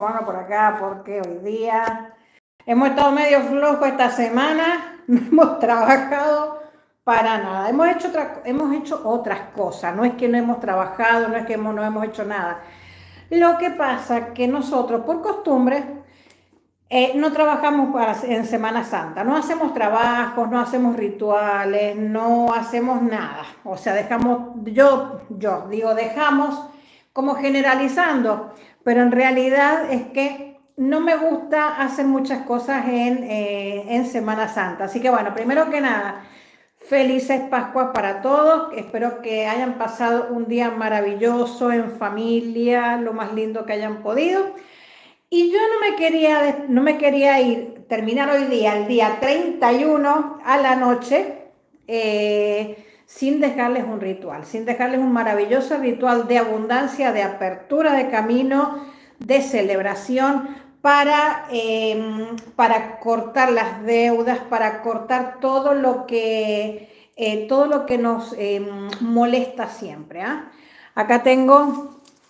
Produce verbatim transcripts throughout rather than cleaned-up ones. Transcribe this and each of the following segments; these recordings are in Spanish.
Bueno, por acá porque hoy día hemos estado medio flojos esta semana, no hemos trabajado para nada, hemos hecho, otra, hemos hecho otras cosas, no es que no hemos trabajado, no es que hemos, no hemos hecho nada. Lo que pasa es que nosotros, por costumbre, eh, no trabajamos para, en Semana Santa, no hacemos trabajos, no hacemos rituales, no hacemos nada. O sea, dejamos, yo, yo digo, dejamos como generalizando, pero en realidad es que no me gusta hacer muchas cosas en, eh, en Semana Santa. Así que bueno, primero que nada, felices Pascuas para todos. Espero que hayan pasado un día maravilloso en familia, lo más lindo que hayan podido. Y yo no me quería, no me quería ir, terminar hoy día, el día treinta y uno a la noche, eh, sin dejarles un ritual, sin dejarles un maravilloso ritual de abundancia, de apertura de camino, de celebración, para, eh, para cortar las deudas, para cortar todo lo que, eh, todo lo que nos eh, molesta siempre. ¿eh? Acá tengo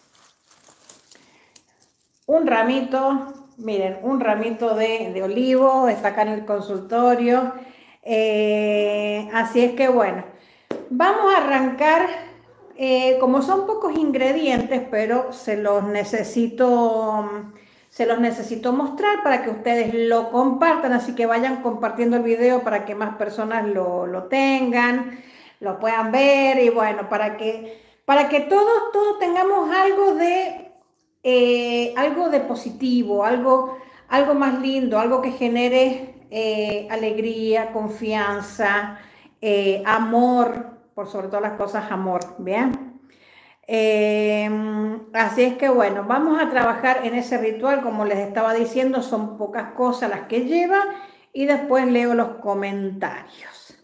un ramito, miren, un ramito de, de olivo, está acá en el consultorio. Eh, así es que bueno, vamos a arrancar, eh, como son pocos ingredientes, pero se los necesito, se los necesito mostrar para que ustedes lo compartan, así que vayan compartiendo el video para que más personas lo, lo tengan, lo puedan ver y bueno, para que, para que todos, todos tengamos algo de... Eh, algo de positivo, algo, algo más lindo, algo que genere eh, alegría, confianza, eh, amor, por sobre todas las cosas, amor, ¿bien? Eh, así es que bueno, vamos a trabajar en ese ritual, como les estaba diciendo, son pocas cosas las que lleva y después leo los comentarios.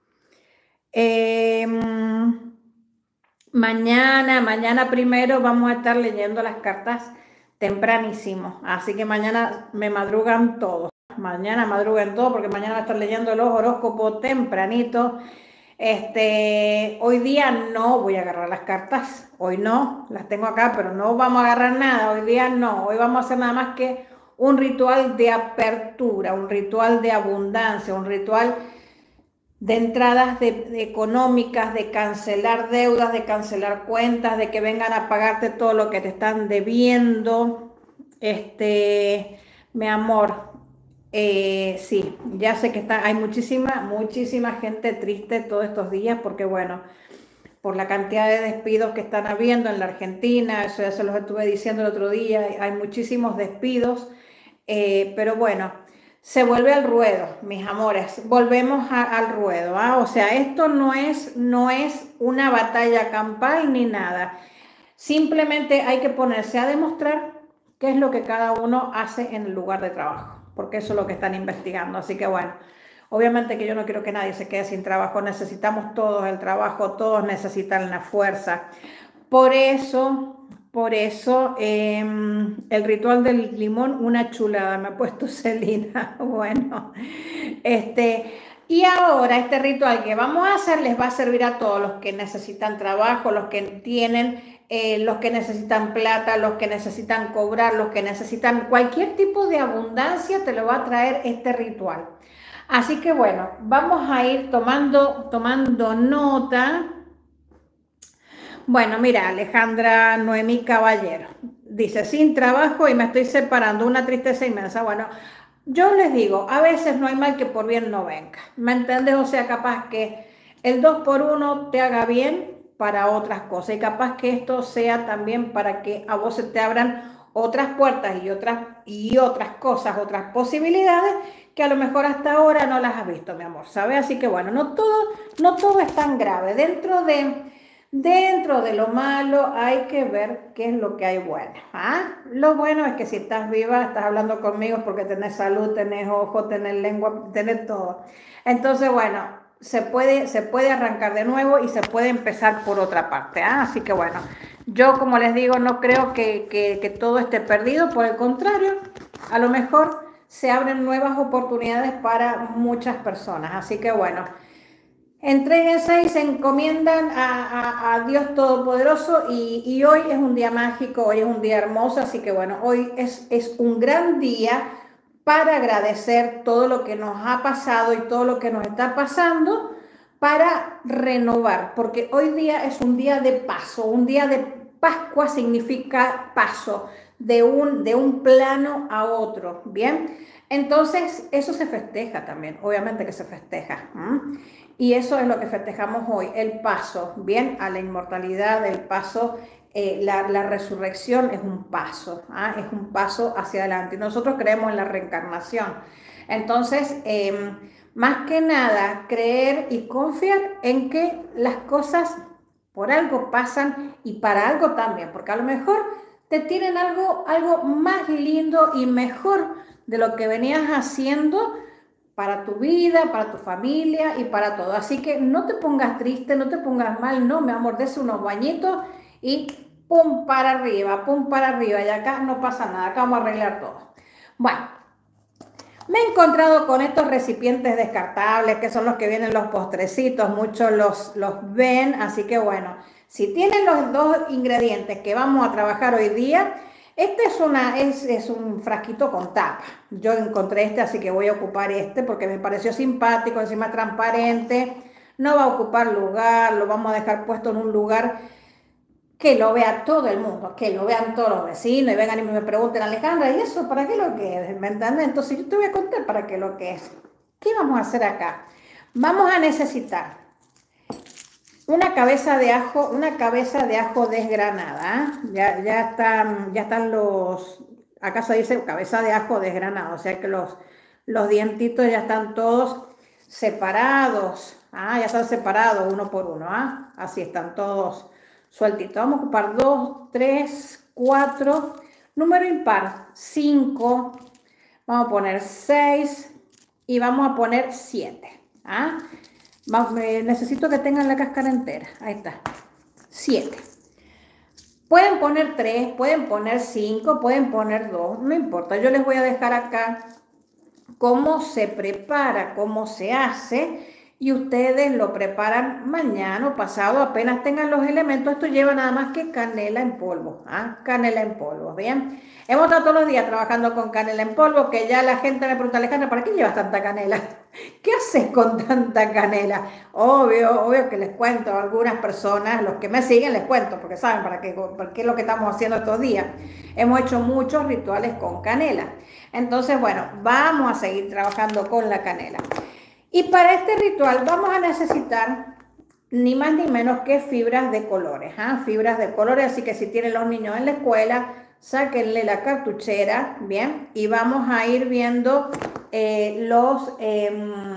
Eh, Mañana, mañana primero vamos a estar leyendo las cartas tempranísimo, así que mañana me madrugan todos, mañana madrugan todos porque mañana voy a estar leyendo los horóscopos tempranito. Este, hoy día no voy a agarrar las cartas, hoy no, las tengo acá, pero no vamos a agarrar nada, hoy día no, hoy vamos a hacer nada más que un ritual de apertura, un ritual de abundancia, un ritual de entradas de, de económicas, de cancelar deudas, de cancelar cuentas, de que vengan a pagarte todo lo que te están debiendo. Este, mi amor, eh, sí, ya sé que está, hay muchísima, muchísima gente triste todos estos días porque, bueno, por la cantidad de despidos que están habiendo en la Argentina, eso ya se los estuve diciendo el otro día, hay muchísimos despidos, eh, pero bueno, se vuelve al ruedo, mis amores, volvemos a, al ruedo, ¿ah? O sea, esto no es, no es una batalla campal ni nada, simplemente hay que ponerse a demostrar qué es lo que cada uno hace en el lugar de trabajo, porque eso es lo que están investigando, así que bueno, obviamente que yo no quiero que nadie se quede sin trabajo, necesitamos todos el trabajo, todos necesitan la fuerza, por eso... Por eso, eh, el ritual del limón, una chulada, me ha puesto Celina. Bueno, este, y ahora este ritual que vamos a hacer les va a servir a todos los que necesitan trabajo, los que tienen, eh, los que necesitan plata, los que necesitan cobrar, los que necesitan cualquier tipo de abundancia, te lo va a traer este ritual. Así que bueno, vamos a ir tomando, tomando nota. Bueno, mira, Alejandra Noemí Caballero dice, sin trabajo y me estoy separando, una tristeza inmensa. Bueno, yo les digo, a veces no hay mal que por bien no venga, ¿me entiendes? O sea, capaz que el dos por uno te haga bien para otras cosas y capaz que esto sea también para que a vos se te abran otras puertas y otras, y otras cosas, otras posibilidades que a lo mejor hasta ahora no las has visto, mi amor, ¿sabes? Así que bueno, no todo, no todo es tan grave. Dentro de... Dentro de lo malo hay que ver qué es lo que hay bueno. ¿Ah? Lo bueno es que si estás viva, estás hablando conmigo porque tenés salud, tenés ojo, tenés lengua, tenés todo. Entonces, bueno, se puede, se puede arrancar de nuevo y se puede empezar por otra parte. ¿Ah? Así que bueno, yo como les digo, no creo que, que, que todo esté perdido, por el contrario, a lo mejor se abren nuevas oportunidades para muchas personas. Así que bueno, Entréguense y se encomiendan a, a, a Dios Todopoderoso y, y hoy es un día mágico, hoy es un día hermoso, así que bueno, hoy es, es un gran día para agradecer todo lo que nos ha pasado y todo lo que nos está pasando, para renovar, porque hoy día es un día de paso, un día de Pascua significa paso, de un, de un plano a otro, ¿bien? Entonces, eso se festeja también, obviamente que se festeja. ¿Mm? Y eso es lo que festejamos hoy, el paso, bien, a la inmortalidad, el paso, eh, la, la resurrección es un paso, ¿ah? Es un paso hacia adelante. Y nosotros creemos en la reencarnación. Entonces, eh, más que nada, creer y confiar en que las cosas por algo pasan y para algo también, porque a lo mejor te tienen algo, algo más lindo y mejor de lo que venías haciendo para tu vida, para tu familia y para todo. Así que no te pongas triste, no te pongas mal, no, mi amor, des unos bañitos y pum para arriba, pum para arriba, y acá no pasa nada, acá vamos a arreglar todo. Bueno, me he encontrado con estos recipientes descartables, que son los que vienen los postrecitos, muchos los, los ven, así que bueno, si tienen los dos ingredientes que vamos a trabajar hoy día, este es, una, es, es un frasquito con tapa. Yo encontré este, así que voy a ocupar este porque me pareció simpático, encima transparente, no va a ocupar lugar, lo vamos a dejar puesto en un lugar que lo vea todo el mundo, que lo vean todos los vecinos y vengan y me pregunten, Alejandra, ¿y eso para qué lo que es? ¿Me entiendes? Entonces yo te voy a contar para qué lo que es. ¿Qué vamos a hacer acá? Vamos a necesitar una cabeza de ajo, una cabeza de ajo desgranada. ¿Eh? Ya, ya, están, ya están los, acá se dice cabeza de ajo desgranada, o sea que los, los dientitos ya están todos separados. ¿Ah? Ya están separados uno por uno. ¿Ah? Así están todos sueltito. Vamos a ocupar dos, tres, cuatro, número impar, cinco, vamos a poner seis y vamos a poner siete. ¿Ah? Necesito que tengan la cáscara entera. Ahí está. siete. Pueden poner tres, pueden poner cinco, pueden poner dos, no importa. Yo les voy a dejar acá cómo se prepara, cómo se hace. Y ustedes lo preparan mañana o pasado, apenas tengan los elementos. Esto lleva nada más que canela en polvo, ¿ah? Canela en polvo, ¿bien? Hemos estado todos los días trabajando con canela en polvo, que ya la gente me pregunta, Alejandra, ¿para qué llevas tanta canela? ¿Qué haces con tanta canela? Obvio, obvio que les cuento a algunas personas, los que me siguen les cuento, porque saben para qué, para qué es lo que estamos haciendo estos días. Hemos hecho muchos rituales con canela. Entonces, bueno, vamos a seguir trabajando con la canela. Y para este ritual vamos a necesitar ni más ni menos que fibras de colores, ¿eh? Fibras de colores, así que si tienen los niños en la escuela, sáquenle la cartuchera, ¿bien? Y vamos a ir viendo eh, los, eh,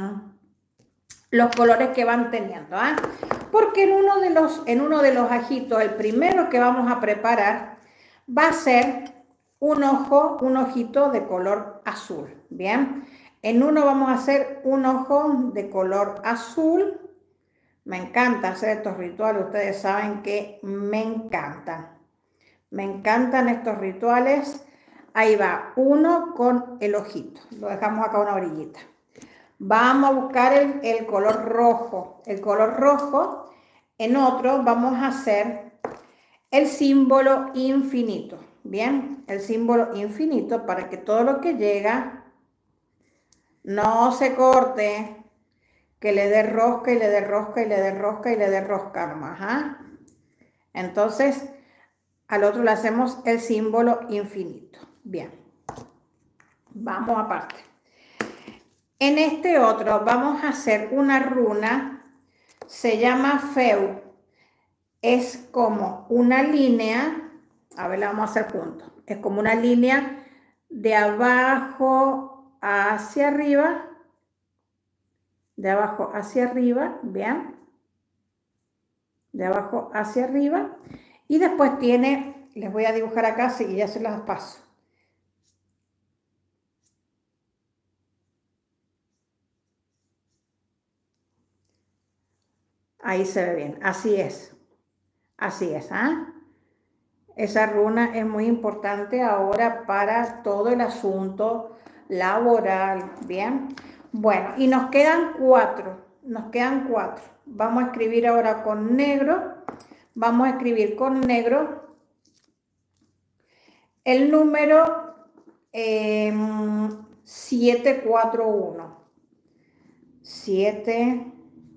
los colores que van teniendo, ¿eh? Porque en uno, de los, en uno de los ajitos, el primero que vamos a preparar va a ser un ojo, un ojito de color azul, ¿bien? En uno vamos a hacer un ojo de color azul. Me encanta hacer estos rituales, ustedes saben que me encantan. Me encantan estos rituales. Ahí va, uno con el ojito. Lo dejamos acá una orillita. Vamos a buscar el, el color rojo. El color rojo, en otro vamos a hacer el símbolo infinito. Bien, el símbolo infinito para que todo lo que llega no se corte, que le dé rosca y le dé rosca y le dé rosca y le dé rosca nomás. ¿Ah? Entonces, al otro le hacemos el símbolo infinito. Bien, vamos aparte. En este otro vamos a hacer una runa, se llama Feu. Es como una línea, a ver, la vamos a hacer juntos. Es como una línea de abajo hacia arriba, de abajo hacia arriba, vean, de abajo hacia arriba, y después tiene, les voy a dibujar acá, y ya se las paso. Ahí se ve bien, así es, así es, ¿ah? Esa runa es muy importante ahora para todo el asunto laboral, ¿bien? Bueno, y nos quedan cuatro, nos quedan cuatro. Vamos a escribir ahora con negro. Vamos a escribir con negro el número eh, siete cuatro uno. siete,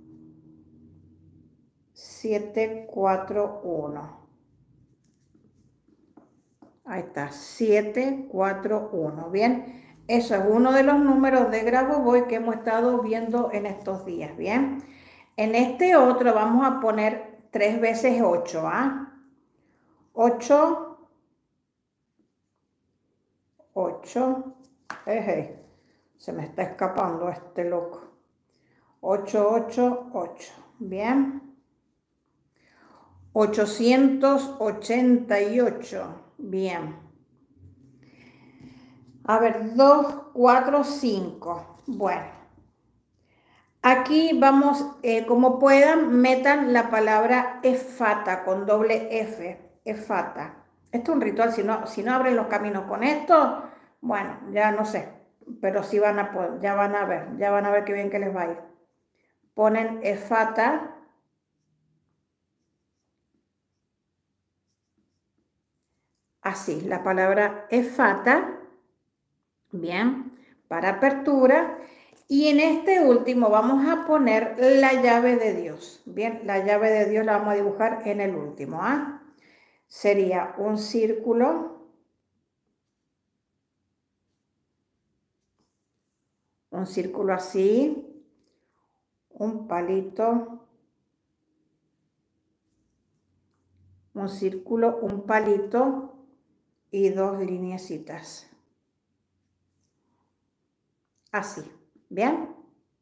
siete cuatro uno. Ahí está, siete cuatro uno. Bien, eso es uno de los números de Grabovoi que hemos estado viendo en estos días. Bien, en este otro vamos a poner tres veces ocho. ¿ah? ocho, ocho. Eje, se me está escapando este loco. ocho, ocho, ocho. Bien. ochocientos ochenta y ocho. Bien. A ver, dos, cuatro, cinco. Bueno. Aquí vamos, eh, como puedan, metan la palabra efata con doble F. Efata. Esto es un ritual. Si no, si no abren los caminos con esto, bueno, ya no sé. Pero sí van a poder, ya van a ver, ya van a ver qué bien que les va a ir. Ponen efata. Así, la palabra efata, bien, para apertura. Y en este último vamos a poner la llave de Dios. Bien, la llave de Dios la vamos a dibujar en el último. ¿ah? Sería un círculo, un círculo así, un palito, un círculo, un palito y dos lineecitas. Así, ¿bien?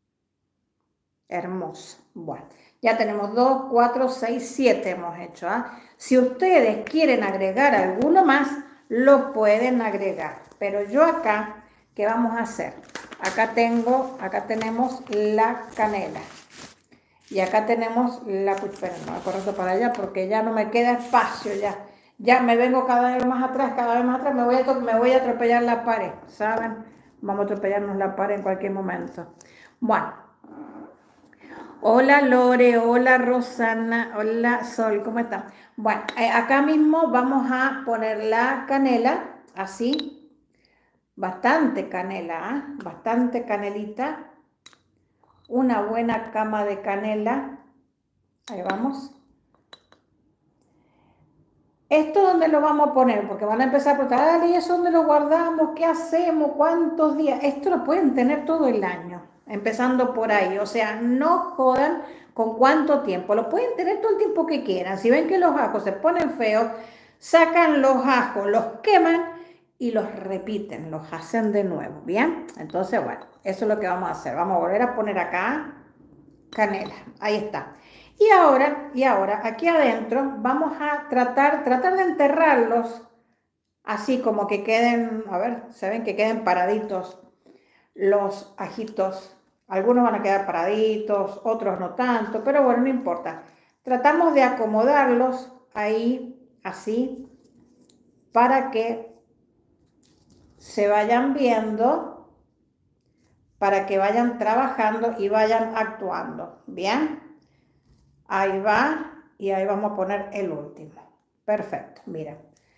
Hermoso. Bueno, ya tenemos dos, cuatro, seis, siete hemos hecho. ¿ah? Si ustedes quieren agregar alguno más, lo pueden agregar. Pero yo acá, ¿qué vamos a hacer? Acá tengo, acá tenemos la canela. Y acá tenemos la cuchara. No me corro para allá porque ya no me queda espacio ya. Ya me vengo cada vez más atrás, cada vez más atrás. Me voy a, me voy a atropellar la pared, ¿saben? Vamos a atropellarnos la pared en cualquier momento. Bueno. Hola Lore, hola Rosana, hola Sol, ¿cómo están? Bueno, eh, acá mismo vamos a poner la canela, así. Bastante canela, ¿eh? Bastante canelita. Una buena cama de canela. Ahí vamos. ¿Esto dónde lo vamos a poner? Porque van a empezar a preguntar, dale, ¿y eso dónde lo guardamos? ¿Qué hacemos? ¿Cuántos días? Esto lo pueden tener todo el año, empezando por ahí. O sea, no jodan con cuánto tiempo. Lo pueden tener todo el tiempo que quieran. Si ven que los ajos se ponen feos, sacan los ajos, los queman y los repiten, los hacen de nuevo, ¿bien? Entonces, bueno, eso es lo que vamos a hacer. Vamos a volver a poner acá canela. Ahí está. Y ahora, y ahora, aquí adentro vamos a tratar, tratar de enterrarlos así como que queden, a ver, se ven que queden paraditos los ajitos. Algunos van a quedar paraditos, otros no tanto, pero bueno, no importa. Tratamos de acomodarlos ahí, así, para que se vayan viendo, para que vayan trabajando y vayan actuando, ¿bien? Ahí va, y ahí vamos a poner el último. Perfecto, mira.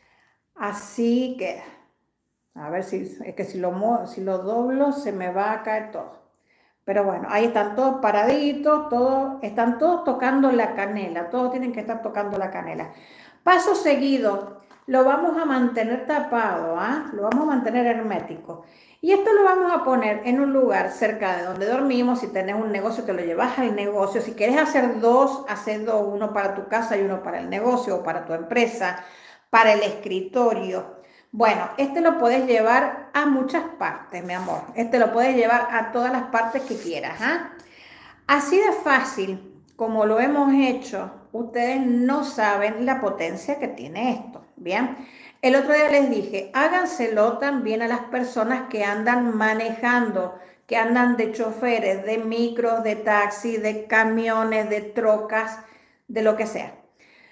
Así queda. A ver si es que si lo, si lo doblo se me va a caer todo. Pero bueno, ahí están todos paraditos, todos, están todos tocando la canela. Todos tienen que estar tocando la canela. Paso seguido, lo vamos a mantener tapado, ¿ah? ¿eh? Lo vamos a mantener hermético. Y esto lo vamos a poner en un lugar cerca de donde dormimos. Si tenés un negocio, te lo llevas al negocio. Si quieres hacer dos, haces dos. Uno para tu casa y uno para el negocio o para tu empresa, para el escritorio. Bueno, este lo puedes llevar a muchas partes, mi amor. Este lo puedes llevar a todas las partes que quieras. ¿ah? Así de fácil como lo hemos hecho, ustedes no saben la potencia que tiene esto. Bien. El otro día les dije, háganselo también a las personas que andan manejando, que andan de choferes, de micros, de taxis, de camiones, de trocas, de lo que sea.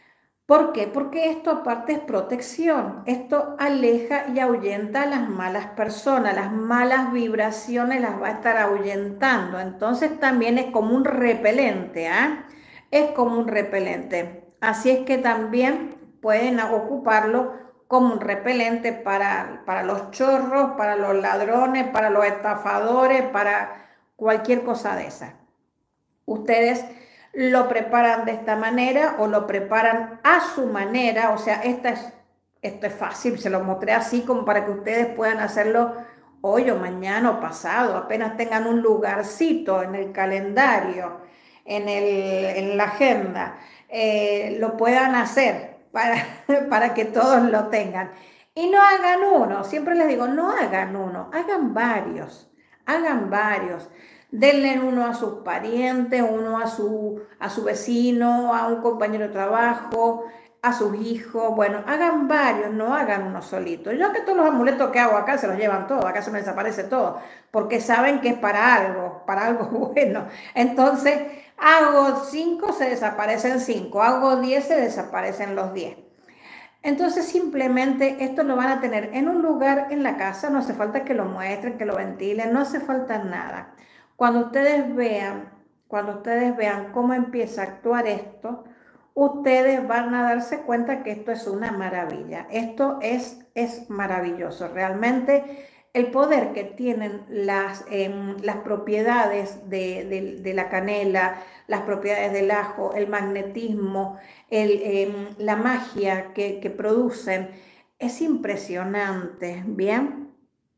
¿Por qué? Porque esto aparte es protección. Esto aleja y ahuyenta a las malas personas, las malas vibraciones las va a estar ahuyentando. Entonces también es como un repelente, ¿ah? Es como un repelente. Así es que también pueden ocuparlo como un repelente para, para los chorros, para los ladrones, para los estafadores, para cualquier cosa de esa. Ustedes lo preparan de esta manera o lo preparan a su manera, o sea, esta es, esto es fácil, se lo mostré así como para que ustedes puedan hacerlo hoy o mañana o pasado, apenas tengan un lugarcito en el calendario, en, el, en la agenda, eh, lo puedan hacer para, para que todos lo tengan. Y no hagan uno, siempre les digo, no hagan uno, hagan varios, hagan varios. Denle uno a sus parientes, uno a su, a su vecino, a un compañero de trabajo, a sus hijos. Bueno, hagan varios, no hagan uno solito. Yo que todos los amuletos que hago acá se los llevan todos, acá se me desaparece todo, porque saben que es para algo, para algo bueno. Entonces, hago cinco, se desaparecen cinco, hago diez, se desaparecen los diez. Entonces simplemente esto lo van a tener en un lugar en la casa, no hace falta que lo muestren, que lo ventilen, no hace falta nada. Cuando ustedes vean, cuando ustedes vean cómo empieza a actuar esto, ustedes van a darse cuenta que esto es una maravilla. Esto es, es maravilloso. Realmente el poder que tienen las, eh, las propiedades de, de, de la canela, las propiedades del ajo, el magnetismo, el, eh, la magia que, que producen, es impresionante, ¿bien?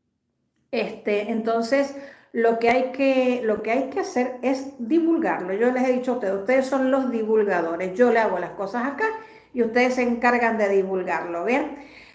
Este, entonces, lo que, hay que, lo que hay que hacer es divulgarlo. Yo les he dicho a ustedes, ustedes son los divulgadores. Yo le hago las cosas acá y ustedes se encargan de divulgarlo, ¿bien?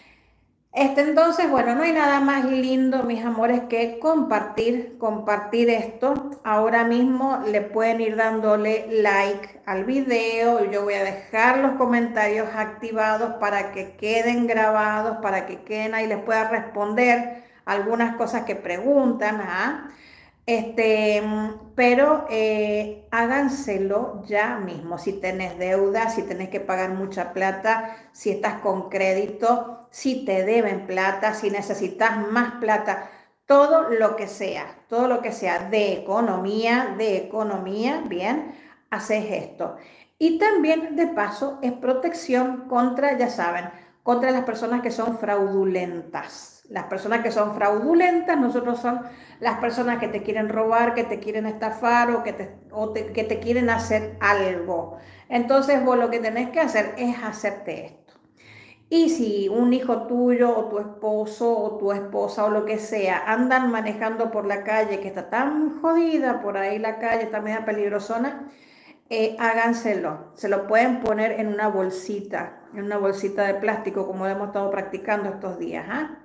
Este, entonces, bueno, no hay nada más lindo, mis amores, que compartir, compartir esto. Ahora mismo le pueden ir dándole like al video. Yo voy a dejar los comentarios activados para que queden grabados, para que queden ahí, les pueda responder algunas cosas que preguntan, ¿ah? Este, pero eh, háganselo ya mismo. Si tenés deuda, si tenés que pagar mucha plata, si estás con crédito, si te deben plata, si necesitas más plata, todo lo que sea, todo lo que sea de economía, de economía, bien, haces esto. Y también de paso es protección contra, ya saben, contra las personas que son fraudulentas. Las personas que son fraudulentas, nosotros son las personas que te quieren robar, que te quieren estafar o que te, o te, que te quieren hacer algo. Entonces vos lo que tenés que hacer es hacerte esto. Y si un hijo tuyo o tu esposo o tu esposa o lo que sea andan manejando por la calle que está tan jodida, por ahí la calle está media peligrosona, eh, háganselo. Se lo pueden poner en una bolsita, en una bolsita de plástico como hemos estado practicando estos días, ¿ah?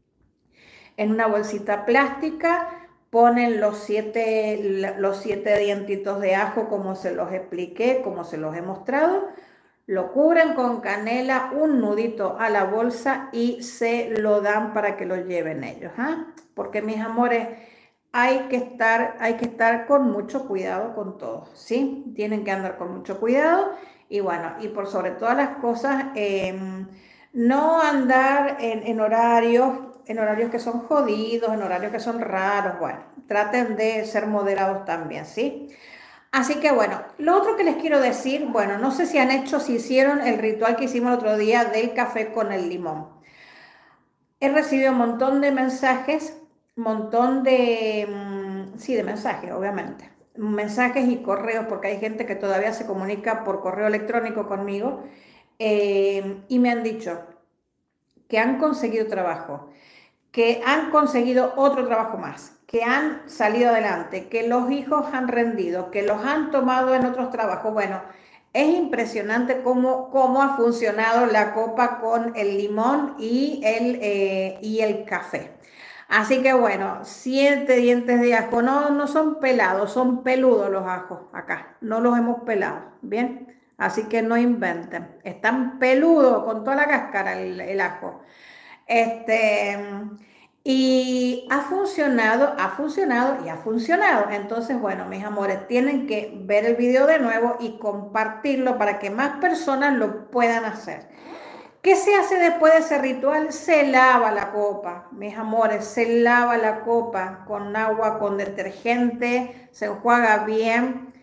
En una bolsita plástica ponen los siete, los siete dientitos de ajo como se los expliqué, como se los he mostrado, lo cubren con canela, un nudito a la bolsa y se lo dan para que lo lleven ellos, ¿ah? Porque mis amores, hay que estar, hay que estar con mucho cuidado con todo, ¿sí? Tienen que andar con mucho cuidado y bueno, y por sobre todas las cosas, eh, no andar en, en horarios en horarios que son jodidos, en horarios que son raros. Bueno, traten de ser moderados también, ¿sí? Así que bueno, lo otro que les quiero decir, bueno, no sé si han hecho, si hicieron el ritual que hicimos el otro día del café con el limón. He recibido un montón de mensajes, un montón de, mmm, sí, de mensajes, obviamente. Mensajes y correos, porque hay gente que todavía se comunica por correo electrónico conmigo, eh, y me han dicho que han conseguido trabajo, que han conseguido otro trabajo más, que han salido adelante, que los hijos han rendido, que los han tomado en otros trabajos. Bueno, es impresionante cómo, cómo ha funcionado la copa con el limón y el, eh, y el café. Así que bueno, siete dientes de ajo, no, no son pelados, son peludos los ajos acá, no los hemos pelado, ¿bien? Así que no inventen, están peludos con toda la cáscara el, el ajo. Este, Y ha funcionado, ha funcionado y ha funcionado. Entonces, bueno, mis amores, tienen que ver el video de nuevo y compartirlo para que más personas lo puedan hacer. ¿Qué se hace después de ese ritual? Se lava la copa, mis amores, se lava la copa con agua, con detergente, se enjuaga bien.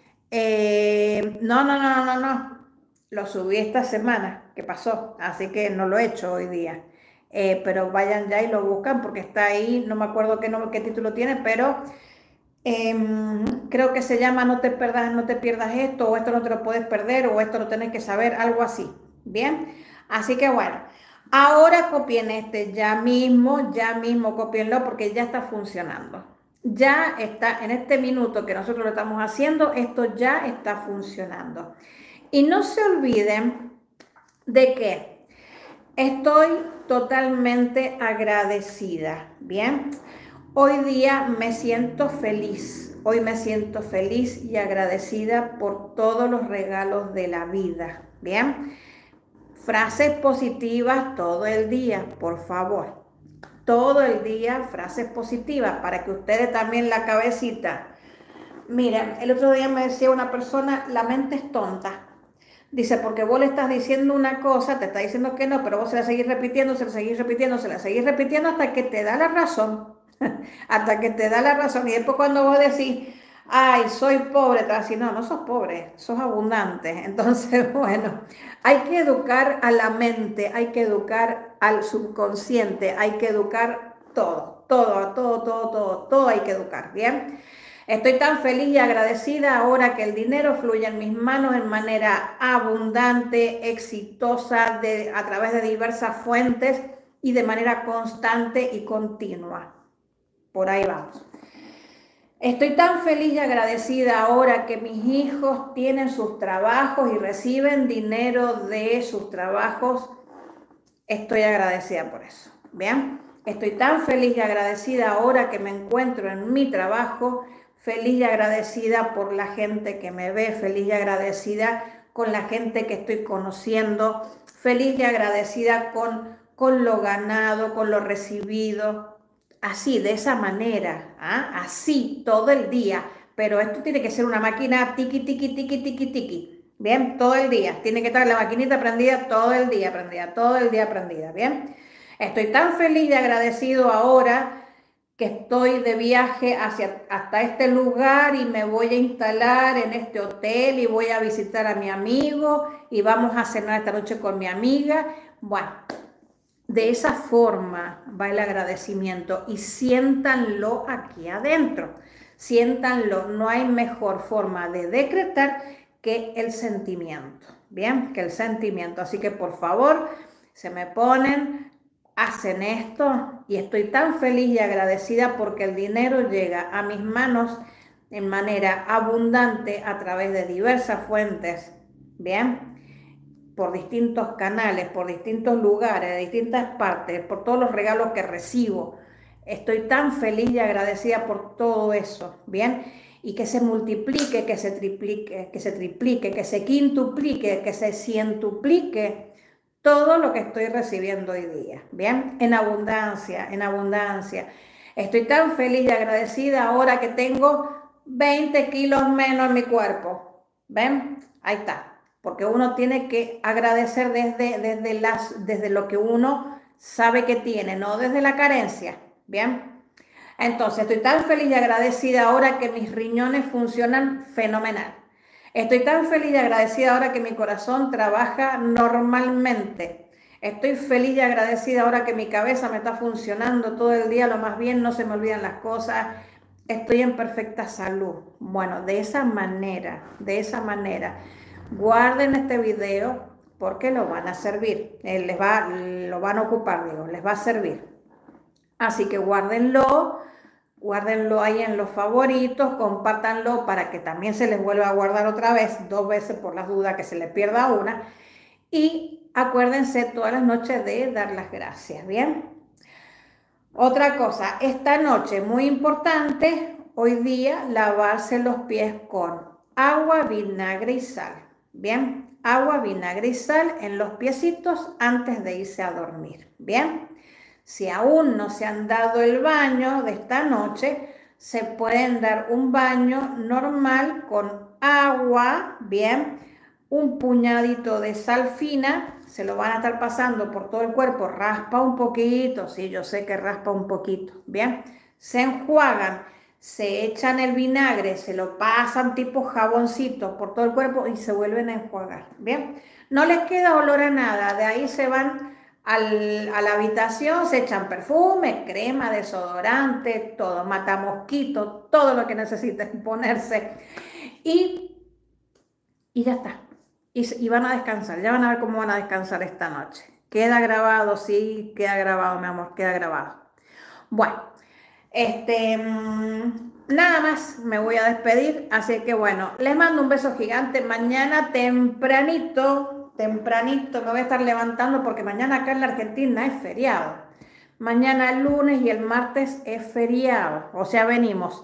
Eh, no, no, no, no, no, lo subí esta semana que pasó, así que no lo he hecho hoy día. Eh, pero vayan ya y lo buscan porque está ahí, no me acuerdo qué, no, qué título tiene, pero eh, creo que se llama No te pierdas, no te pierdas esto, o esto no te lo puedes perder, o esto lo tenés que saber, algo así, ¿bien? Así que bueno, ahora copien este, ya mismo, ya mismo copienlo porque ya está funcionando. Ya está, en este minuto que nosotros lo estamos haciendo, esto ya está funcionando. Y no se olviden de que estoy totalmente agradecida, ¿bien? Hoy día me siento feliz, hoy me siento feliz y agradecida por todos los regalos de la vida, ¿bien? Frases positivas todo el día, por favor. Todo el día frases positivas para que ustedes también la cabecita. Miren, el otro día me decía una persona, la mente es tonta. Dice, porque vos le estás diciendo una cosa, te está diciendo que no, pero vos se la seguís repitiendo, se la seguís repitiendo, se la seguís repitiendo hasta que te da la razón. Hasta que te da la razón. Y después cuando vos decís, ay, soy pobre, te vas a decir, no, no sos pobre, sos abundante. Entonces, bueno, hay que educar a la mente, hay que educar al subconsciente, hay que educar todo, todo, todo, todo, todo, todo hay que educar, ¿bien? Estoy tan feliz y agradecida ahora que el dinero fluye en mis manos en manera abundante, exitosa, de, a través de diversas fuentes y de manera constante y continua. Por ahí vamos. Estoy tan feliz y agradecida ahora que mis hijos tienen sus trabajos y reciben dinero de sus trabajos. Estoy agradecida por eso. ¿Bien? Estoy tan feliz y agradecida ahora que me encuentro en mi trabajo. Feliz y agradecida por la gente que me ve, feliz y agradecida con la gente que estoy conociendo, feliz y agradecida con, con lo ganado, con lo recibido, así, de esa manera, ¿ah? Así, todo el día, pero esto tiene que ser una máquina tiqui, tiqui, tiqui, tiqui, tiqui, bien, todo el día, tiene que estar la maquinita prendida todo el día, prendida, todo el día prendida, bien. Estoy tan feliz y agradecido ahora que estoy de viaje hacia, hasta este lugar y me voy a instalar en este hotel y voy a visitar a mi amigo y vamos a cenar esta noche con mi amiga. Bueno, de esa forma va el agradecimiento y siéntanlo aquí adentro, siéntanlo, no hay mejor forma de decretar que el sentimiento, ¿bien? Que el sentimiento, así que por favor, se me ponen... hacen esto y estoy tan feliz y agradecida porque el dinero llega a mis manos en manera abundante a través de diversas fuentes, ¿bien? Por distintos canales, por distintos lugares, de distintas partes, por todos los regalos que recibo. Estoy tan feliz y agradecida por todo eso, ¿bien? Y que se multiplique, que se triplique, que se triplique, que se quintuplique, que se cientuplique todo lo que estoy recibiendo hoy día, ¿bien? En abundancia, en abundancia. Estoy tan feliz y agradecida ahora que tengo veinte kilos menos en mi cuerpo, ¿ven? Ahí está, porque uno tiene que agradecer desde, desde, las, desde lo que uno sabe que tiene, no desde la carencia, ¿bien? Entonces, estoy tan feliz y agradecida ahora que mis riñones funcionan fenomenal. Estoy tan feliz y agradecida ahora que mi corazón trabaja normalmente. Estoy feliz y agradecida ahora que mi cabeza me está funcionando todo el día, lo más bien, no se me olvidan las cosas. Estoy en perfecta salud. Bueno, de esa manera, de esa manera, guarden este video porque lo van a servir, eh, les va, lo van a ocupar, digo, les va a servir. Así que guárdenlo. Guárdenlo ahí en los favoritos, compártanlo para que también se les vuelva a guardar otra vez, dos veces por las dudas que se les pierda una. Y acuérdense todas las noches de dar las gracias, ¿bien? Otra cosa, esta noche, muy importante, hoy día lavarse los pies con agua, vinagre y sal, ¿bien? Agua, vinagre y sal en los piecitos antes de irse a dormir, ¿bien? Si aún no se han dado el baño de esta noche, se pueden dar un baño normal con agua, bien, un puñadito de sal fina, se lo van a estar pasando por todo el cuerpo, raspa un poquito, sí, yo sé que raspa un poquito, bien, se enjuagan, se echan el vinagre, se lo pasan tipo jaboncito por todo el cuerpo y se vuelven a enjuagar, bien, no les queda olor a nada, de ahí se van al, a la habitación, se echan perfume, crema, desodorante, todo, matamosquitos, todo lo que necesiten ponerse y, y ya está. Y, y van a descansar, ya van a ver cómo van a descansar esta noche. Queda grabado, sí, queda grabado, mi amor, queda grabado. Bueno, este, mmm, nada más me voy a despedir, así que bueno, les mando un beso gigante. Mañana tempranito, tempranito me voy a estar levantando porque mañana acá en la Argentina es feriado. Mañana el lunes y el martes es feriado, o sea, venimos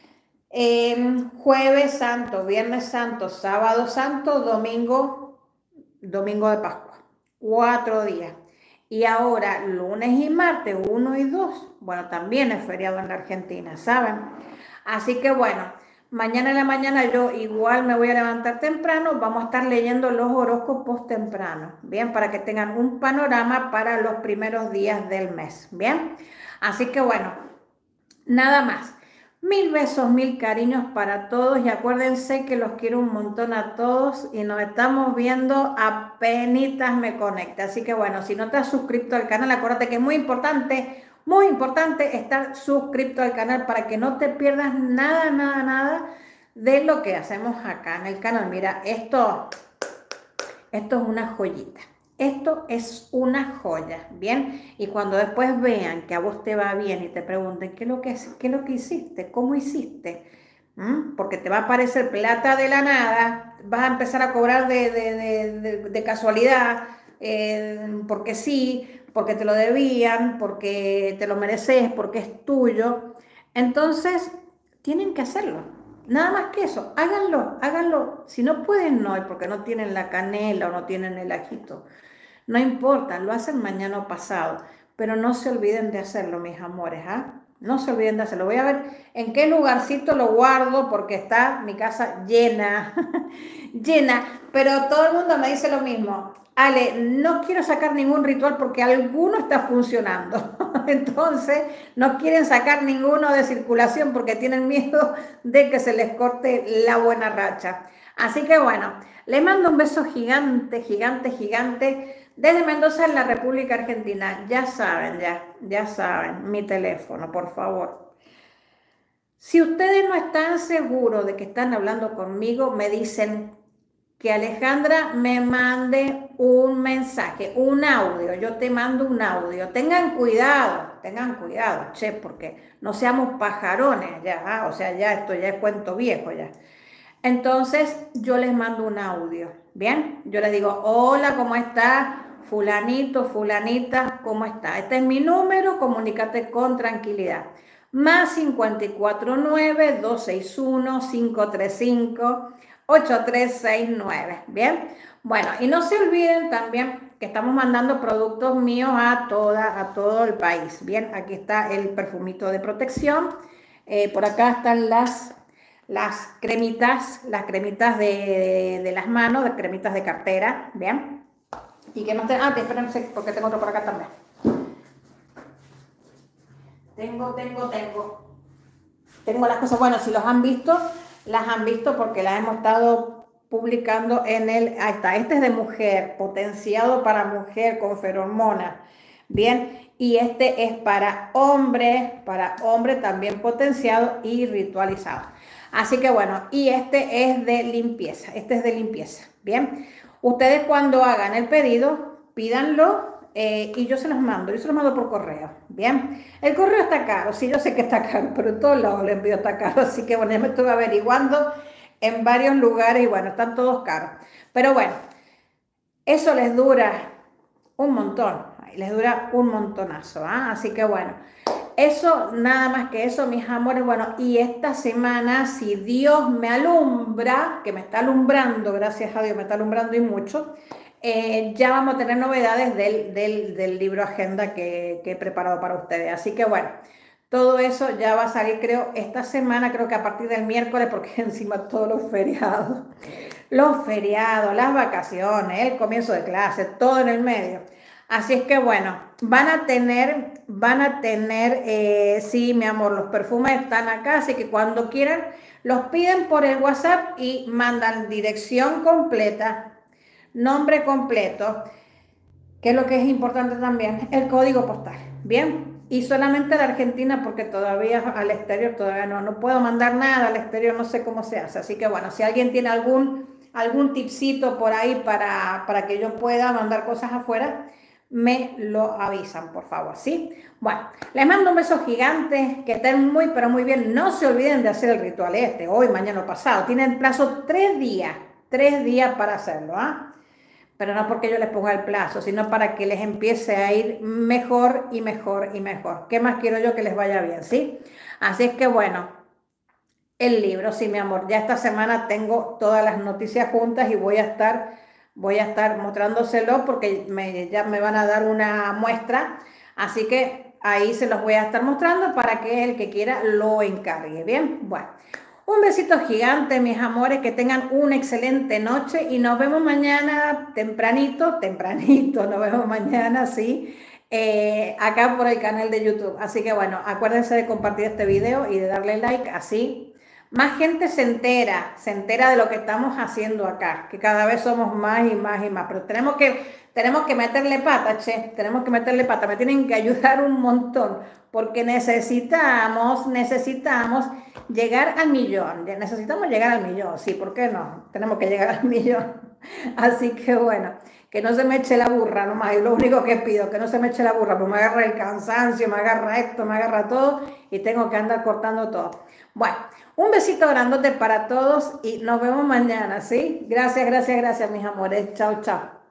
Eh, jueves santo, viernes santo, sábado santo, domingo, domingo de Pascua, cuatro días. Y ahora lunes y martes, uno y dos, bueno, también es feriado en la Argentina, ¿saben? Así que bueno, mañana en la mañana yo igual me voy a levantar temprano, vamos a estar leyendo los horóscopos temprano, ¿bien? Para que tengan un panorama para los primeros días del mes, ¿bien? Así que bueno, nada más. Mil besos, mil cariños para todos y acuérdense que los quiero un montón a todos y nos estamos viendo apenitas me conecte. Así que bueno, si no te has suscrito al canal, acuérdate que es muy importante, muy importante estar suscrito al canal para que no te pierdas nada, nada, nada de lo que hacemos acá en el canal. Mira, esto, esto es una joyita. Esto es una joya, ¿bien? Y cuando después vean que a vos te va bien y te pregunten qué es lo que, es, qué es lo que hiciste, cómo hiciste, ¿Mm? Porque te va a aparecer plata de la nada, vas a empezar a cobrar de, de, de, de, de casualidad, eh, porque sí, porque te lo debían, porque te lo mereces, porque es tuyo. Entonces, tienen que hacerlo. Nada más que eso, háganlo, háganlo. Si no pueden, no, porque no tienen la canela o no tienen el ajito. No importa, lo hacen mañana o pasado, pero no se olviden de hacerlo, mis amores, ¿ah? No se olviden de hacerlo. Voy a ver en qué lugarcito lo guardo porque está mi casa llena, llena, pero todo el mundo me dice lo mismo. Ale, no quiero sacar ningún ritual porque alguno está funcionando. Entonces, no quieren sacar ninguno de circulación porque tienen miedo de que se les corte la buena racha. Así que bueno, les mando un beso gigante, gigante, gigante. Desde Mendoza, en la República Argentina, ya saben, ya, ya saben, mi teléfono, por favor. Si ustedes no están seguros de que están hablando conmigo, me dicen que Alejandra me mande un mensaje, un audio, yo te mando un audio. Tengan cuidado, tengan cuidado, che, porque no seamos pajarones ya, ¿ah? O sea, ya esto ya es cuento viejo ya. Entonces, yo les mando un audio, ¿bien? Yo les digo, hola, ¿cómo está? Fulanito, fulanita, ¿cómo está? Este es mi número, comunícate con tranquilidad. Más cincuenta y cuatro nueve, dos seis uno, cinco tres cinco, ocho tres seis nueve, ¿bien? Bueno, y no se olviden también que estamos mandando productos míos a, toda, a todo el país, ¿bien? Aquí está el perfumito de protección, eh, por acá están las... las cremitas, las cremitas de, de, de las manos, de cremitas de cartera, ¿bien? Y que no estén, ah, espérense, porque tengo otro por acá también. Tengo, tengo, tengo. Tengo las cosas, bueno, si los han visto, las han visto porque las hemos estado publicando en el, ahí está, este es de mujer, potenciado para mujer con feromonas, ¿bien? Y este es para hombre, para hombre también potenciado y ritualizado. Así que bueno, y este es de limpieza, este es de limpieza, ¿bien? Ustedes cuando hagan el pedido, pídanlo eh, y yo se los mando, yo se los mando por correo, ¿bien? El correo está caro, sí, yo sé que está caro, pero en todos lados el envío está caro, así que bueno, ya me estuve averiguando en varios lugares y bueno, están todos caros. Pero bueno, eso les dura un montón, les dura un montonazo, ¿ah? Así que bueno, eso, nada más que eso, mis amores. Bueno, y esta semana, si Dios me alumbra, que me está alumbrando, gracias a Dios me está alumbrando y mucho, eh, ya vamos a tener novedades del, del, del libro agenda que, que he preparado para ustedes. Así que bueno, todo eso ya va a salir, creo, esta semana, creo que a partir del miércoles, porque encima todos los feriados, los feriados, las vacaciones, el comienzo de clase, todo en el medio. Así es que bueno, van a tener, van a tener, eh, sí, mi amor, los perfumes están acá, así que cuando quieran, los piden por el WhatsApp y mandan dirección completa, nombre completo, que es lo que es importante también, el código postal, ¿bien? Y solamente a la Argentina porque todavía al exterior todavía no, no puedo mandar nada al exterior, no sé cómo se hace. Así que bueno, si alguien tiene algún, algún tipcito por ahí para, para que yo pueda mandar cosas afuera, me lo avisan, por favor, ¿sí? Bueno, les mando un beso gigante, que estén muy, pero muy bien. No se olviden de hacer el ritual este, hoy, mañana o pasado. Tienen plazo tres días, tres días para hacerlo, ¿ah? Pero no porque yo les ponga el plazo, sino para que les empiece a ir mejor y mejor y mejor. ¿Qué más quiero yo? Que les vaya bien, ¿sí? Así es que bueno, el libro, sí, mi amor, ya esta semana tengo todas las noticias juntas y voy a estar, voy a estar mostrándoselo porque me, ya me van a dar una muestra, así que ahí se los voy a estar mostrando para que el que quiera lo encargue, ¿bien? Bueno. Un besito gigante, mis amores, que tengan una excelente noche y nos vemos mañana tempranito, tempranito, nos vemos mañana, sí, eh, acá por el canal de YouTube. Así que bueno, acuérdense de compartir este video y de darle like, así más gente se entera, se entera de lo que estamos haciendo acá, que cada vez somos más y más y más, pero tenemos que, tenemos que meterle pata, che, tenemos que meterle pata, me tienen que ayudar un montón, porque necesitamos, necesitamos llegar al millón, necesitamos llegar al millón, sí, ¿por qué no? Tenemos que llegar al millón, así que bueno, que no se me eche la burra nomás, es lo único que pido, que no se me eche la burra, pues me agarra el cansancio, me agarra esto, me agarra todo y tengo que andar cortando todo. Bueno, un besito grandote para todos y nos vemos mañana, ¿sí? Gracias, gracias, gracias, mis amores. Chao, chao.